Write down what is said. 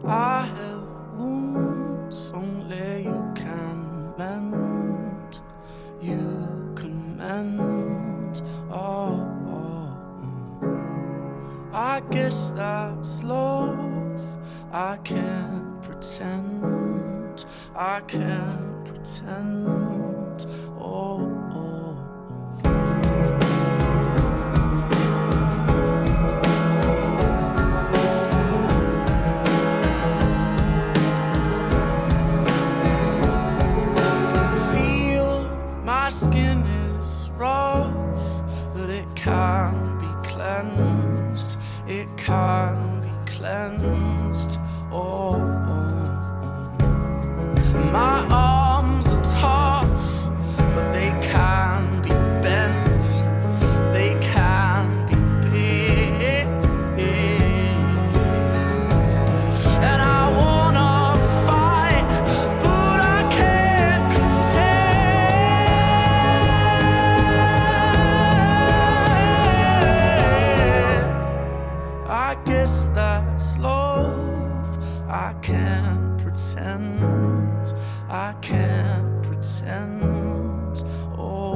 I have wounds only you can mend. You can mend. Oh, I guess that's love. I can't pretend. I can't pretend. Oh. My skin is rough, but it can be cleansed. It can be cleansed. Oh. My arms are tough, but they can be bent. They can be big. And I wanna fight, but I can't contend. I guess that's love. I can't pretend. I can't pretend. Oh.